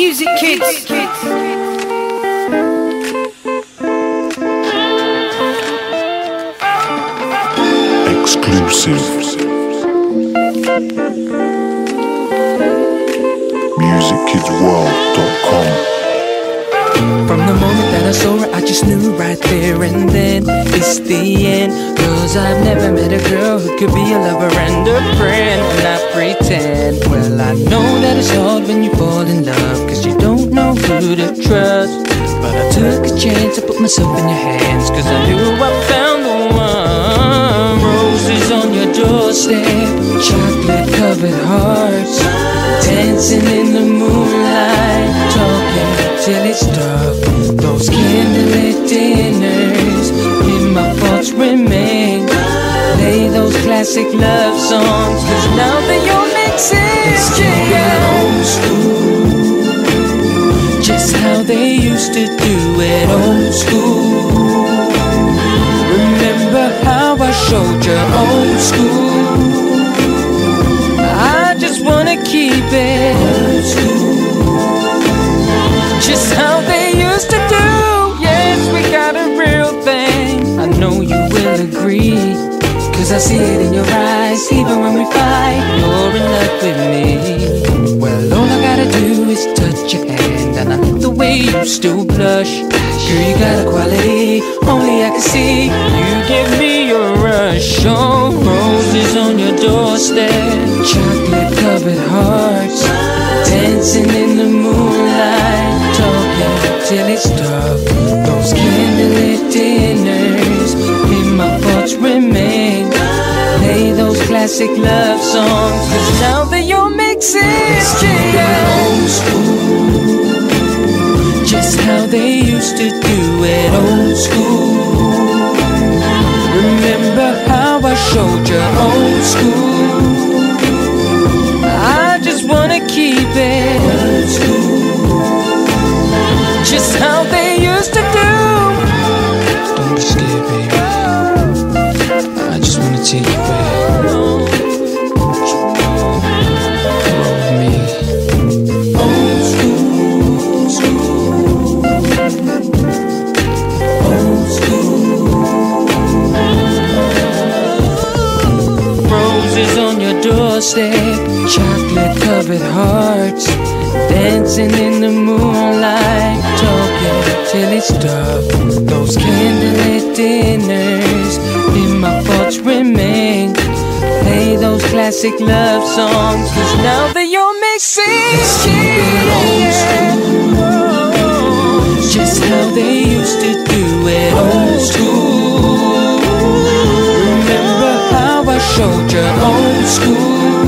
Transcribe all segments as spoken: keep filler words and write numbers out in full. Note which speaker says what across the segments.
Speaker 1: Music Kids.
Speaker 2: Exclusive. music kids world dot com.
Speaker 3: From the moment that I saw her, I just knew right there and then it's the end. Cause I've never met a girl who could be a lover and a friend and not pretend. Well, I know that it's hard when you fall in love, cause you don't know who to trust. But I took a chance, I put myself in your hands, cause I knew I found the one. Roses on your doorstep, chocolate covered hearts, dancing in the moonlight, talking till it's dark. Those candlelit dinners, in my thoughts remain. Play those classic love songs, cause now that you're mixing, it's keeping old school, just how they used to do it, old school. Remember how I showed you old school? I just wanna keep it old school, just how they used to do. Yes, we got a real thing, I know you will agree, cause I see it in your eyes. Even when we fight, you're in love with me. Well, all I gotta do is touch your hand, and I love the way you still blush. Girl, you got a quality only I can see. You give me a rush. Oh, roses on your doorstep, chocolate covered hearts, dancing in the moonlight, talking till it's dark. Those candlelit dinners, in my thoughts remain. Play those classic love songs, cause now that you're mixing, it's keeping old school, just how they used to do it, old school. Remember how I showed you old school? I just wanna keep it old school, just how they used to do. Don't be scared, baby, I just wanna take you back. Roll with me. Old school, school. Old school. Roses on your doorstep, chocolate covered hearts, dancing in the moonlight, talking till it's dark. Those candlelit dinners, in my thoughts remain. Play those classic love songs, cause now that you're mixing, it's keeping old school, just how they used to do it, old school. Remember how I showed you old school?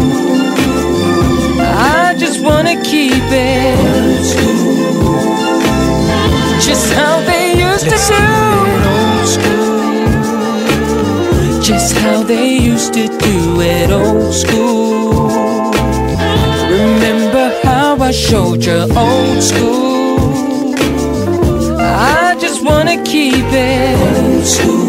Speaker 3: I just wanna keep it old school, just how they used to do, old school, just how they used to do it, old school. Remember how I showed you old school? I just wanna keep it old school.